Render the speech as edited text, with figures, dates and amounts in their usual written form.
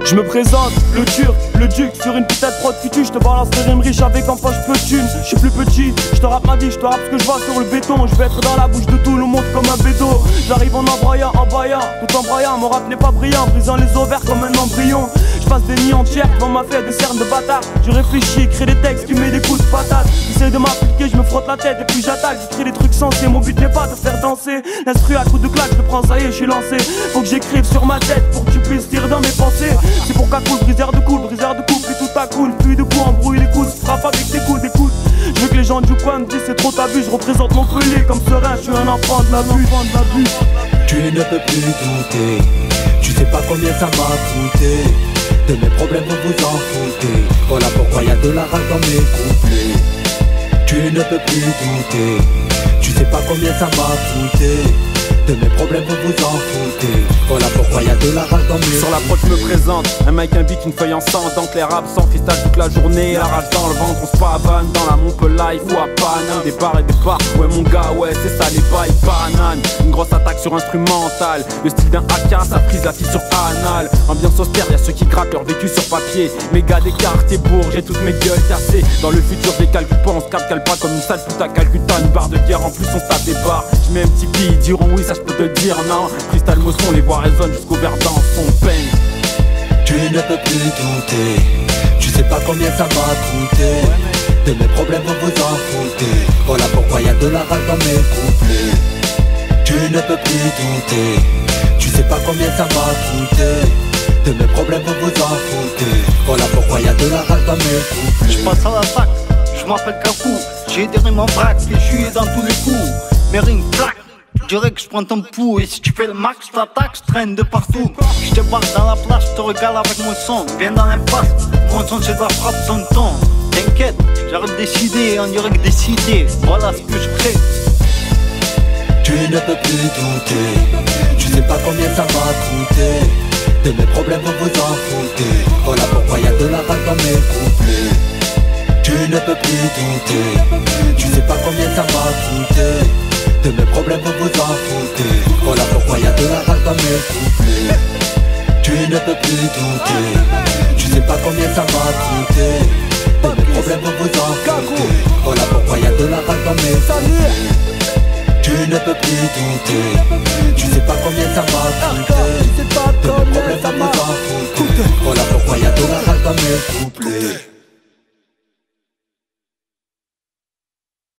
Je me présente, le turc, le duc, sur une putain de prod futu. Je te balance des rimes riches avec en poche peu de thunes. Je suis plus petit, je te rappe ma vie, je te rappe ce que je vois sur le béton. Je vais être dans la bouche de tout le monde comme un bédo. J'arrive en embrayant, tout en braillant. Mon rap n'est pas brillant, brisant les ovaires comme un embryon. Je passe des nuits entières devant ma fête, des cernes de bâtard. Je réfléchis, crée des textes, tu mets des coups de patate. J'essaie de m'appliquer, je me frotte la tête et puis j'attaque. J'écris des trucs sensés, mon but n'est pas de faire danser. L'instru à coup de claque, je le prends, ça y est, je suis lancé. Faut que j'écrive sur ma tête pour que tu puisses lire dans mes pensées. C'est pour qu'à coule, briseur de couple, puis tout à coule. Plus de coups, embrouille les coudes, frappe avec tes coudes, écoute. Je veux que les gens du coin me disent c'est trop t'abus. Je représente Montpellier comme serein, je suis un enfant de la vue. Tu ne peux plus douter, tu sais pas combien ça m'a coûté. De mes problèmes vous vous en foutez, voilà pourquoi y'a de la rage dans mes couplets. Tu ne peux plus douter, tu sais pas combien ça m'a coûté. De mes problèmes vous vous en foutez, voilà pourquoi y'a de la rage dans mes. Sur la prod je me présente, un mic, un beat, une feuille en sang. Dans clair absent, freestyle toute la journée. La rage dans le ventre, on se pavane. Dans la Montpellier, faut à Paname. Des bars et des bars, ouais mon gars, ouais c'est ça les bails banane. Une grosse attaque sur instrumental, le style d'un AK, ça prise la fille sur anal. Ambiance austère, y'a ceux qui grattent leur vécu sur papier. Mes gars des quartiers bourges, j'ai toutes mes gueules cassées. Dans le futur des calculs pas, on se cale pas comme une sale pute à Calcutta. Une barre de guerre en plus on se tape des barres. J'mets un petit billet, ils diront oui ça je peux te dire non. Cristal Mosson, les voix résonnent jusqu'au verdun son peine. Tu ne peux plus douter, tu sais pas combien ça m'a coûté. De mes problèmes vous vous en foutez, voilà pourquoi y'a de la rage dans mes couplets. Tu ne peux plus douter, tu sais pas combien ça m'a coûté. De mes problèmes vous vous en foutez, voilà pourquoi y'a de la rage dans mes couplets. Je passe à l'attaque, je m'appelle Kakou. J'ai des rimes en vrac et je suis dans tous les coups. Mes rimes claquent, je dirais que je prends ton pouls. Et si tu fais le max, t'attaques, je traîne de partout. Je te barre dans la place, je te regarde avec mon son. Viens dans l'impasse, mon son c'est de la frappe tonton. T'inquiète, j'arrive décidé, on dirait que décidé. Voilà ce que je crée. Tu ne peux plus douter, tu sais pas combien ça m'a coûté. De mes problèmes vous vous en foutez, voilà pourquoi y'a de la rage dans mes couplets. Tu ne peux plus douter, tu sais pas combien ça m'a coûté. De mes problèmes vous vous en foutez, voilà pourquoi y'a de la rage dans mes couplets. Tu ne peux plus douter, tu sais pas combien ça m'a coûté. De mes problèmes vous vous en foutez, voilà pourquoi y'a de la rage dans mes couplets. Tu ne peux plus douter, tu sais pas combien ça m'a coûté. De mes problèmes vous vous en foutez, voilà pourquoi y'a de la rage dans mes couplets.